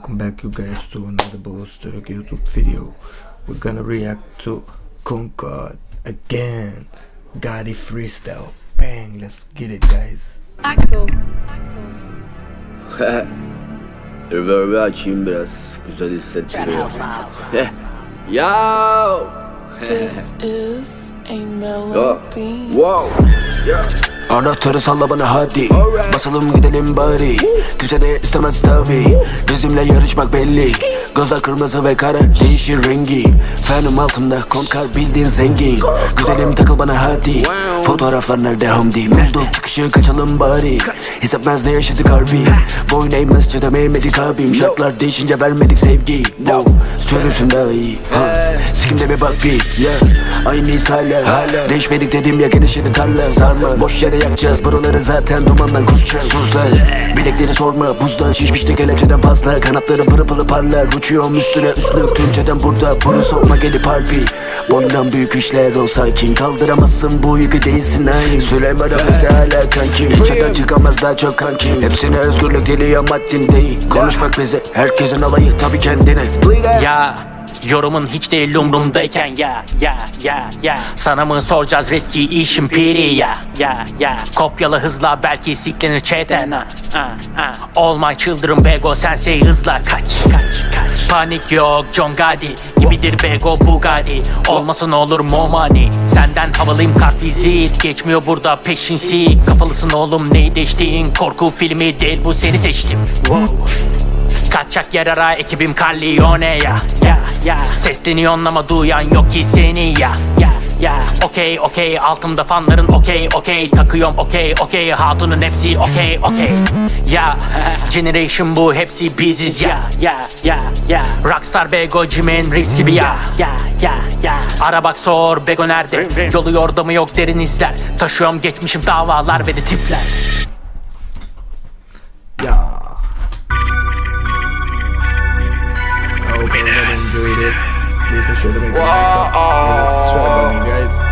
Welcome back you guys to another Ballsturk YouTube video. We're gonna react to Concord again. Gotti freestyle. Bang, let's get it guys. Axel. Reverb'i açayım biraz. Güzel hissettiriyor. Yo! This is a melody. Wow! Yeah. Anahtarı salla bana hadi. Basalım gidelim bari. Kimse de istemez tabi. Bizimle yarışmak belli. Gözler kırmızı ve kara, değişir rengi. Fenim altımda konkar, bildiğin zengin. Güzelim takıl bana hadi. Fotoğraflar nerede Hamdi? Bulduk çıkışı, kaçalım bari. Hissetmez ne yaşadık harbi. Boyun eğmez çetem eğmedik abim. Şartlar değişince vermedik sevgi. Söylesin daha iyi. Sikimde bir bak bir. Aynıyız hala. Değişmedik dedim ya, genişledi tarla. Sarma boş yere yakacağız buraları, zaten dumandan kusacağız. Suzlar bilekleri sorma buzdan, şişmişti kelepçeden fazla. Kanatları pırı pırı parlar, uçuyorum üstüne üstlük. Tümçeden burada bunu sokma gelip harbi. Boyundan büyük işler ol sakin, kaldıramazsın bu yükü, değilsin hain. Süleyman Abese hala kankim, çadan çıkamaz daha çok kankim. Hepsine özgürlük diliyor maddim değil. Konuşmak bize herkesin alayı tabi kendine. Ya yorumun hiç değil umrumdayken ya sana mı soracağız Redki işim piri ya kopyala hızla belki siklenir çeten. All my children Bego sensei hızla kaç. Panik yok John Gotti gibidir Bego Bugatti. Olmasın olur Momani, senden havalıyım kartvizit. Geçmiyor burada peşinsi, kafalısın oğlum neyi değiştiğin. Korku filmi değil bu, seni seçtim. Kaçacak yer ara ekibim Carlione ya sesleniyorsun ama duyan yok ki seni ya okey altımda fanların okey takıyorum okey hatunun hepsi okey ya generation bu hepsi biziz ya Rockstar Bego Cimen Rex gibi ya ara bak sor Bego nerede, yolu yordamı yok derin izler. Taşıyorum geçmişim davalar ve de tipler. Yeah. I hope everyone enjoyed it. Please make sure to make a like, subscribe button, guys.